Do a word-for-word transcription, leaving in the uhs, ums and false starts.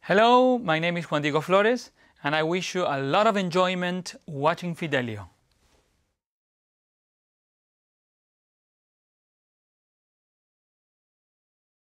Hello, my name is Juan Diego Flórez, and I wish you a lot of enjoyment watching Fidelio.